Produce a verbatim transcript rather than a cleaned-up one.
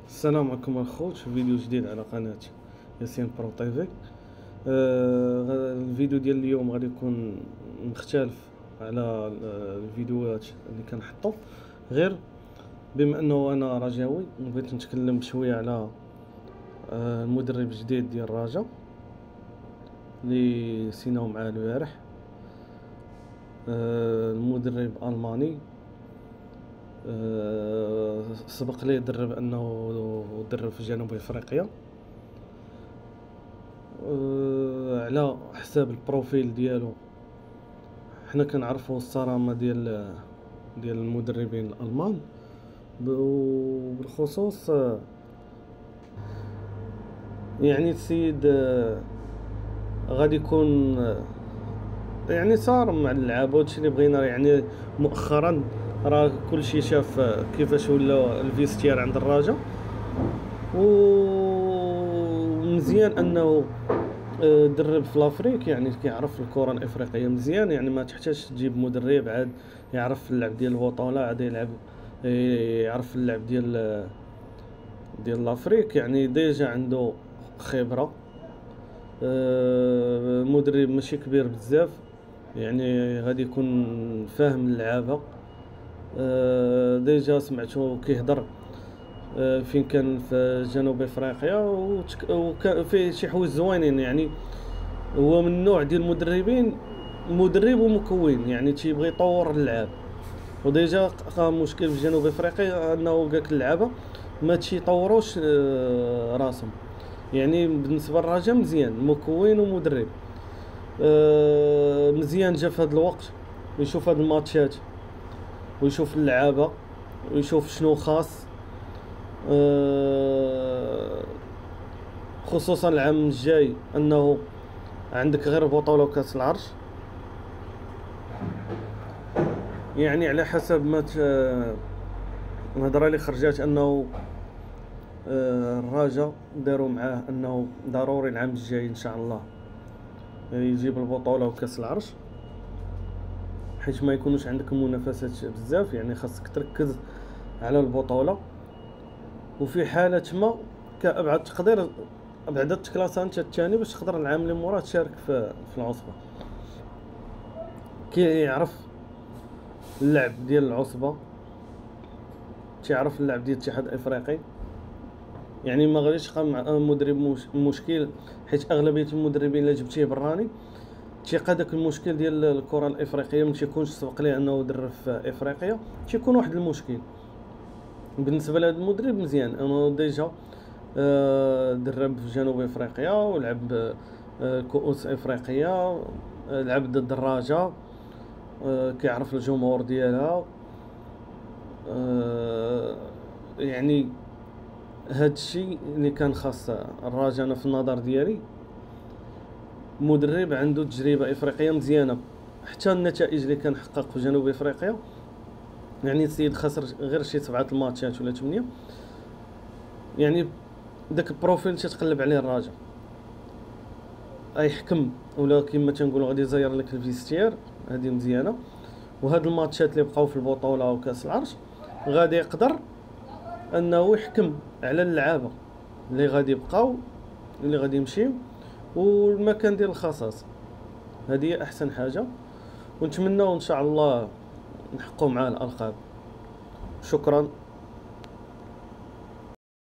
السلام عليكم الخوت، في فيديو جديد على قناة ياسين برو تيفي. آه الفيديو ديال اليوم غادي يكون مختلف على الفيديوهات اللي كنحطو، غير بما انه انا رجاوي بغيت نتكلم شويه على آه المدرب الجديد ديال الرجاء اللي سيناو معاه البارح. آه المدرب الماني، أه سبق ليه درب انه درب في جنوب افريقيا. أه على حساب البروفيل ديالو حنا كنعرفوا الصرامه ديال ديال المدربين الالمان، وبالخصوص أه يعني السيد أه غادي يكون أه يعني صار مع اللعابه هادشي اللي بغينا. يعني مؤخرا راه كلشي شاف كيفاش ولا الفيستير عند الرجاء، ومزيان انه درب في لافريك، يعني كيعرف الكره الافريقيه مزيان. يعني ما تحتاج تجيب مدرب عاد يعرف اللعب ديال البطوله عاد يلعب يعرف اللعب ديال ديال لافريك. يعني ديجا عنده خبره. مدرب ماشي كبير بزاف، يعني غادي يكون فاهم اللعابه. ديجا سمعتو كيهضر فين كان في جنوب افريقيا، وكان فيه شي حوايج زوينين. يعني هو من النوع ديال المدربين مدرب ومكون، يعني تيبغي يطور اللعاب. وديجا لقى مشكل في جنوب افريقيا انه قالك اللعابه ما تيطوروش راسهم. يعني بالنسبه للرجاء مزيان مكون ومدرب مزيان. جا في هذا الوقت ويشوف هاد الماتشات ويشوف اللعابه ويشوف شنو خاص، خصوصا العام الجاي انه عندك غير بطولة وكاس العرش. يعني على حسب ما الهضره اللي خرجات انه الرجاء داروا معاه انه ضروري العام الجاي ان شاء الله يجيب البطولة وكاس العرش، حيت ما يكونوش عندك منافسات بزاف. يعني خاصك تركز على البطولة، وفي حالة ما كأبعد تقدير بعد تكلاسا انت الثاني باش تقدر العام اللي موراه تشارك في في العصبة. كي يعرف اللعب ديال العصبة تيعرف اللعب ديال الاتحاد الافريقي. يعني ما غاديش يبقى مع مدرب مش مشكل، حيت اغلبيه المدربين اللي جبتيه براني تيلقى داك المشكل ديال الكره الافريقيه ما تيكونش سبق ليه انه درب في افريقيا، تيكون واحد المشكل. بالنسبه لهذا المدرب مزيان انه ديجا درب في جنوب افريقيا ولعب كؤوس افريقيا، لعب ضد الرجاء، كيعرف الجمهور ديالها. يعني هاد الشيء اللي كان خاص الرجاء. انا في النظر ديالي مدرب عنده تجربه افريقيه مزيانه. حتى النتائج اللي كان حقق في جنوب افريقيا، يعني السيد خسر غير شي سبعه الماتشات ولا ثمانيه. يعني داك البروفيل تتقلب عليه الرجاء، اي حكم ولا كما تنقولوا غادي يزير لك الفيستير، هذه مزيانه. وهاد الماتشات اللي بقاو في البطوله وكاس العرش غادي يقدر انه يحكم على اللعابه اللي غادي يبقاو اللي غادي يمشيو والمكان ديال الخصاص. هذه احسن حاجه، ونتمنى ان شاء الله نحققوا مع الالقاب. شكرا.